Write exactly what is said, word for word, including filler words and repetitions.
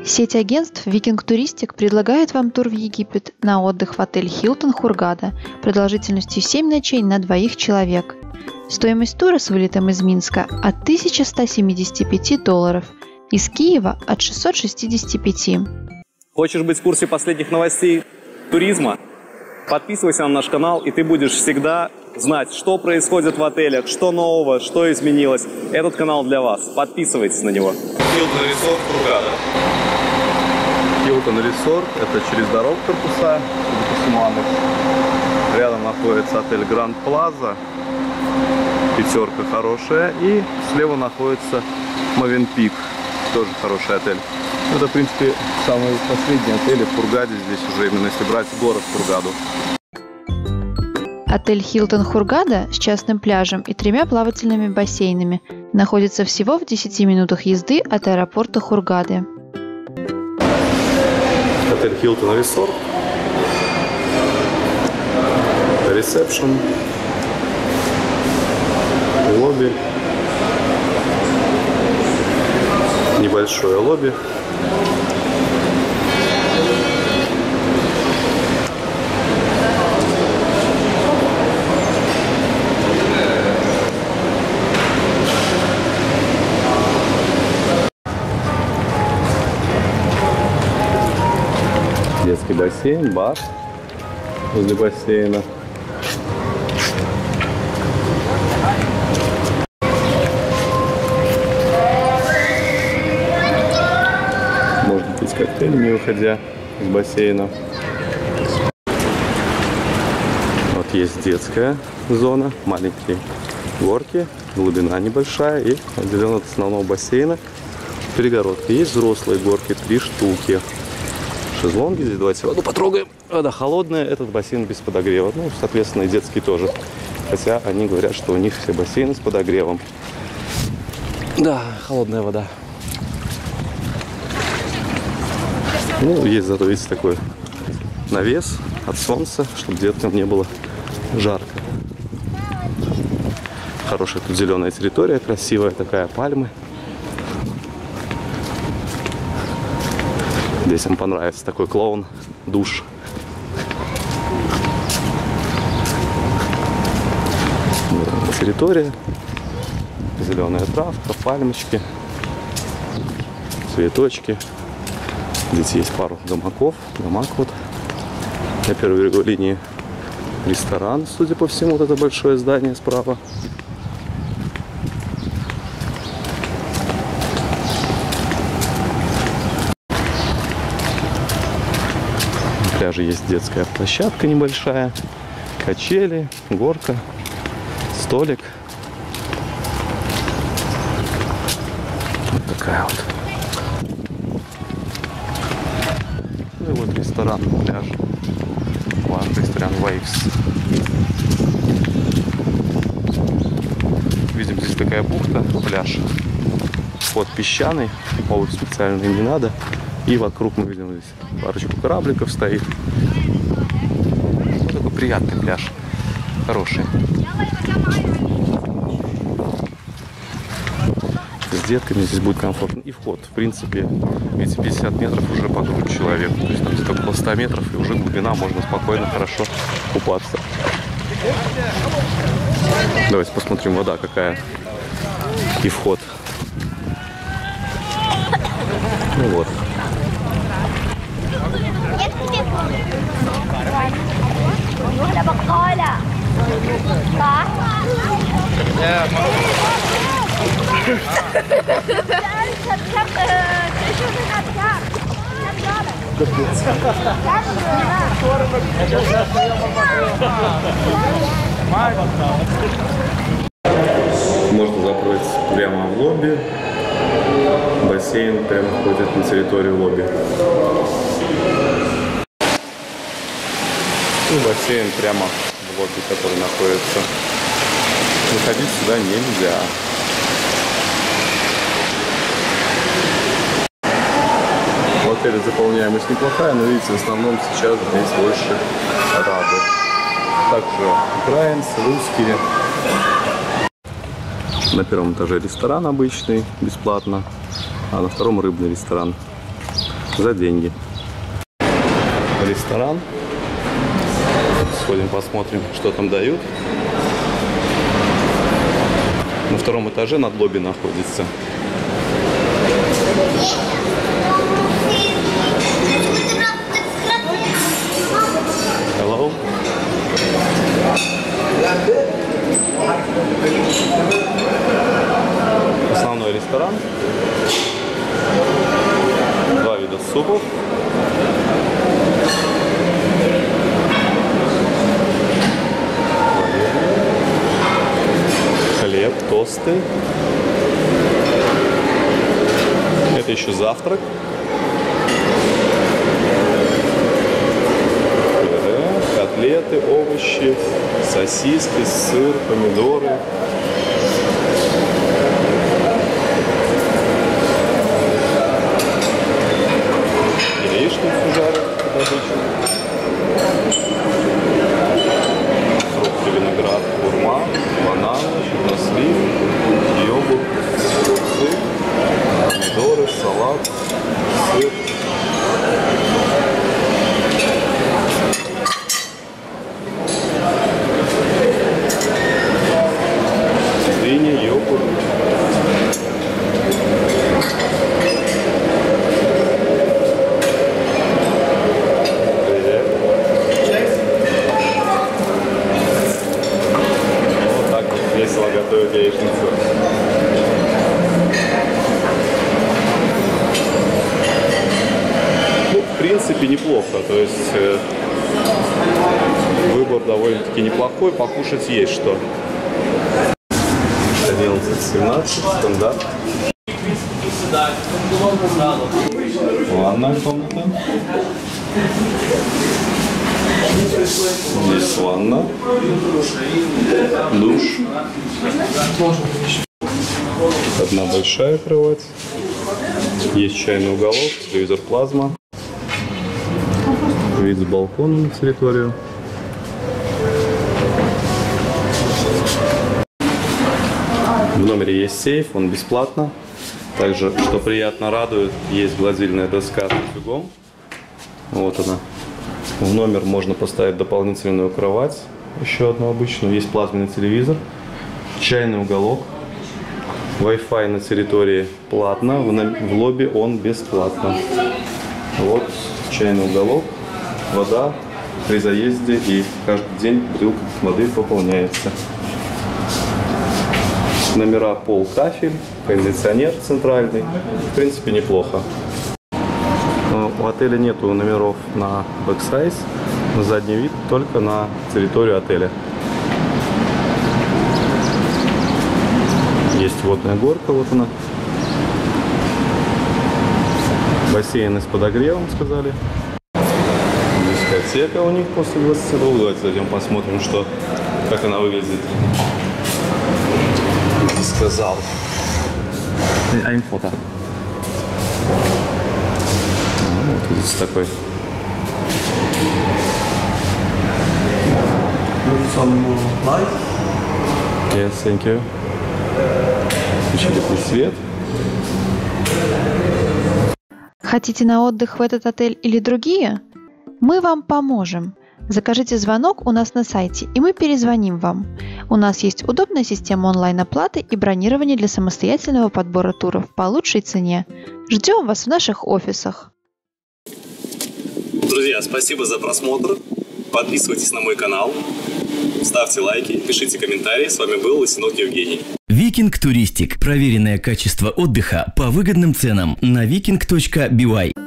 Сеть агентств Viking Touristic предлагает вам тур в Египет на отдых в отель Hilton Hurghada продолжительностью семь ночей на двоих человек. Стоимость тура с вылетом из Минска от тысячи ста семидесяти пяти долларов, из Киева от шестисот шестидесяти пяти. Хочешь быть в курсе последних новостей туризма? Подписывайся на наш канал, и ты будешь всегда знать, что происходит в отелях, что нового, что изменилось. Этот канал для вас. Подписывайтесь на него. Hilton Resort Hurghada. Hilton Resort – это через дорогу корпуса, по всему адресу. Рядом находится отель Grand Plaza. Пятерка хорошая. И слева находится Movenpick. Тоже хороший отель. Это, в принципе, самые последние отели в Хургаде. Здесь уже именно если брать город Хургаду. Отель Hilton Hurghada с частным пляжем и тремя плавательными бассейнами находится всего в десяти минутах езды от аэропорта Хургады. Отель Hilton Resort. Ресепшн. Лобби. Небольшое лобби. Детский бассейн, бар возле бассейна. Можно пить коктейли, не выходя из бассейна. Вот есть детская зона, маленькие горки, глубина небольшая и отделен от основного бассейна перегородка. Есть взрослые горки, три штуки. Шезлонги здесь, давайте воду потрогаем. Вода холодная, этот бассейн без подогрева. Ну, соответственно, и детский тоже. Хотя они говорят, что у них все бассейны с подогревом. Да, холодная вода. Ну, есть зато, видите, такой навес от солнца, чтобы деткам не было жарко. Хорошая тут зеленая территория, красивая такая, пальмы. Здесь им понравится такой клоун, душ. Территория, зеленая травка, пальмочки, цветочки. Здесь есть пару гамаков, гамак вот. На первой береговой линии ресторан, судя по всему, вот это большое здание справа. На пляже есть детская площадка небольшая, качели, горка, столик. Вот такая вот. Ну и вот ресторан на пляже. Ваш ресторан Waves. Видим, здесь такая бухта, пляж. Вход песчаный, обувь специальной не надо. И вокруг мы видим здесь парочку корабликов стоит. Вот такой приятный пляж. Хороший. С детками здесь будет комфортно. И вход, в принципе, видите, пятьдесят метров уже по грудь человека. То есть там где-то около ста метров, и уже глубина, можно спокойно, хорошо купаться. Давайте посмотрим, вода какая. И вход. Ну вот. Можно заправиться прямо в лобби. Бассейн прямо входит на территорию лобби. И бассейн прямо в лобби, который находится. Выходить сюда нельзя. В отеле заполняемость неплохая, но видите, в основном сейчас здесь больше арабы. Также украинцы, русские. На первом этаже ресторан обычный, бесплатно, а на втором рыбный ресторан. за деньги. Ресторан. Сходим, посмотрим, что там дают. На втором этаже над лобби находится. Hello. Основной ресторан. Два вида супов. Хлеб, тосты. Это еще завтрак. Котлеты, овощи, сосиски, сыр, помидоры. Яичницу жарят, как обычно. Фрукты, виноград, хурма, бананы, чернослив, йогурт, огурцы, помидоры, салат, сыр. Дыня, йогурт. Вот так весело готовят яичницу. Ну, в принципе, неплохо. То есть э, выбор довольно-таки неплохой. Покушать есть что. одиннадцать семнадцать, стандарт. Ванная комната. Здесь ванна. Душ. Одна большая кровать. Есть чайный уголок, телевизор плазма. Вид с балкона на территорию. В номере есть сейф, он бесплатно. Также, что приятно радует, есть гладильная доска с утюгом. Вот она. В номер можно поставить дополнительную кровать, еще одну обычную. Есть плазменный телевизор, чайный уголок. Wi-Fi на территории платно, в лобби он бесплатно. Вот чайный уголок, вода при заезде, и каждый день бутылка воды пополняется. Номера пол, кафель, кондиционер центральный. В принципе, неплохо. Но у отеля нету номеров на бэксайз, на задний вид, только на территорию отеля. Есть водная горка, вот она. Бассейн с подогревом, сказали. Дискотека у них после двадцати двух. Давайте зайдем посмотрим, что, как она выглядит. Сказал. А им фото. Вот здесь такой. Yes, thank you. Включили свет. Хотите на отдых в этот отель или другие? Мы вам поможем. Закажите звонок у нас на сайте, и мы перезвоним вам. У нас есть удобная система онлайн-оплаты и бронирования для самостоятельного подбора туров по лучшей цене. Ждем вас в наших офисах. Друзья, спасибо за просмотр. Подписывайтесь на мой канал, ставьте лайки, пишите комментарии. С вами был Лысенок Евгений. Викинг Туристик. Проверенное качество отдыха по выгодным ценам на викинг точка би уай.